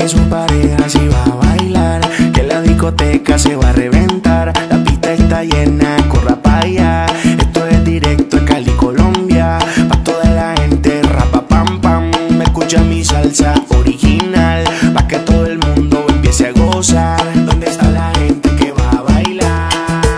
Saque su pareja si va a bailar, que la discoteca se va a reventar. La pista está llena, corra pa' allá. Esto es directo, es Cali, Colombia. Pa' toda la gente, rapa pam pam. Me escucha mi salsa original, pa' que todo el mundo empiece a gozar. ¿Dónde está la gente que va a bailar?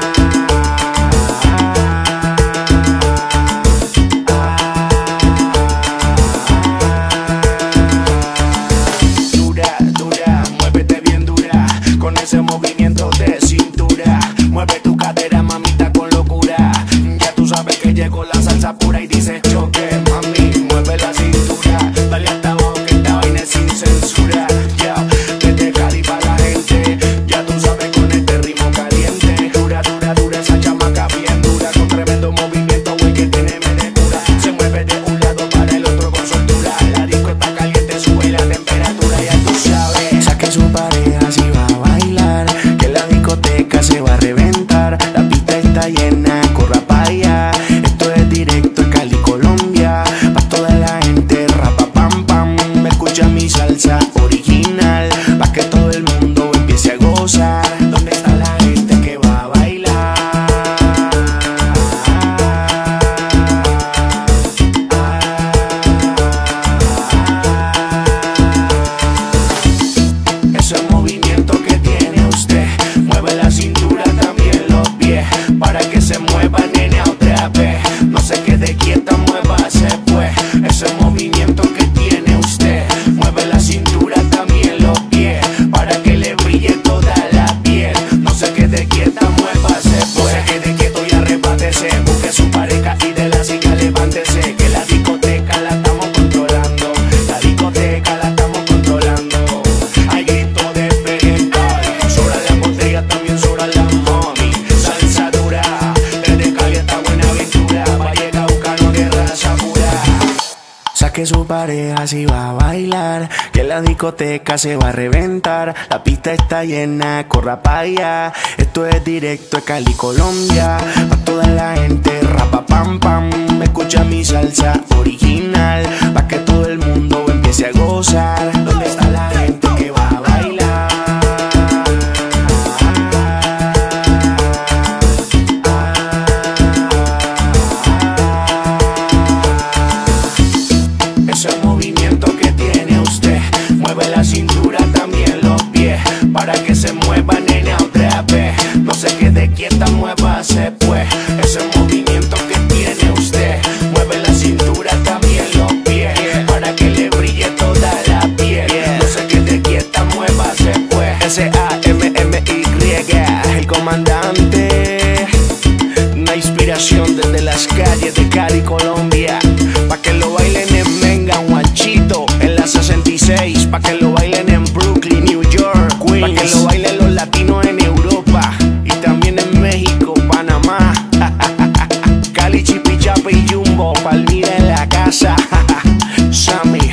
Muévete bien dura, con ese movimiento de cintura. Mueve tu cadera, mamita, con locura. Ya tú sabes que llegó la salsa pura y dice choque, mami, mueve la cintura. Dale hasta abajo que esta vaina es sin censura. Ya, desde Cali pa' la gente, ya tú sabes con este ritmo caliente. Dura, dura, dura, esa chamaca bien dura, con tremendo movimiento, güey, que tiene merecura. Se mueve de un lado para el otro con soltura. La disco está caliente, sube la temperatura, ya tú sabes. Saque su pareja si va a bailar, que la discoteca se va a reventar. La pista está llena, corra pa' allá. Esto es directo, es Cali, Colombia. Pa' toda la gente, rapa pam pam. Me escucha mi salsa original, pa' que todo el mundo empiece a gozar. ¿Dónde está la gente que va a bailar? Ese movimiento que tiene usted, mueve la cintura, también los pies, para que se mueva, nena, otra vez. No se quede quieta, muévase pues. Ese movimiento que tiene usted, mueve la cintura, también los pies, para que le brille toda la piel. No se quede quieta, muévase pues. No se quede quieto y arrebátese, busque su pareja y de la silla levántese, que la discoteca la estamos controlando. La discoteca la estamos controlando. Hay grito de experimental, sobra la botella, también sobra la money. Salsa dura, desde Cali hasta Buenaventura, Vallecaucano, de raza pura. Saque su pareja si va a bailar, que la discoteca se va a reventar. La pista está llena, corra pa' allá. Esto es directo, es Cali, Colombia. Pa' toda la gente, rapa pam pam. Me escucha mi salsa original, pa' que todo el mundo empiece a gozar. ¿Dónde está la gente que va a bailar? Ese movimiento que tiene usted, mueve la cintura, también los pies, para que se mueva, nena, otra vez. No se quede quieta, muévase pues. Ese movimiento que tiene usted, mueve la cintura, también los pies, para que le brille toda la piel. No se quede quieta, muévase pues. S-A-M-M-Y, el comandante. Una inspiración desde las calles de Cali, Colombia, pa' que lo bailen en Menga, Huanchito, en la 66, pa' que lo bailen en Brooklyn, New York, Queens, pa' que lo bailen los latinos en Europa y también en México, Panamá. Cali, Chipichape y Jumbo, Palmira en la casa. Sammy.